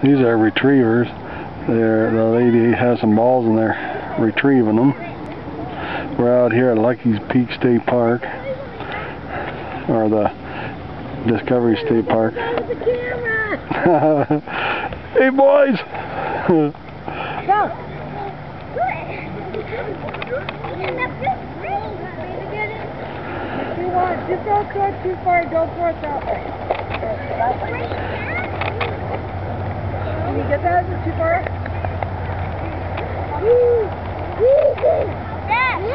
These are retrievers. The lady has some balls in there, retrieving them. We're out here at Lucky's Peak State Park, or the Discovery State Park. Hey boys! Go! Just don't throw it too far, don't throw it that way. Can you get that? Is it too far?